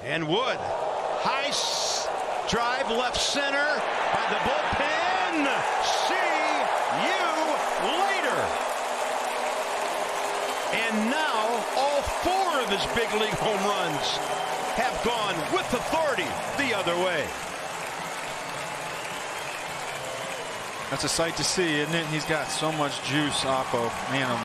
And Wood, high drive left center by the bullpen. See you later. And now all 4 of his big league home runs have gone with authority the other way. That's a sight to see, isn't it? He's got so much juice, Oppo. Man,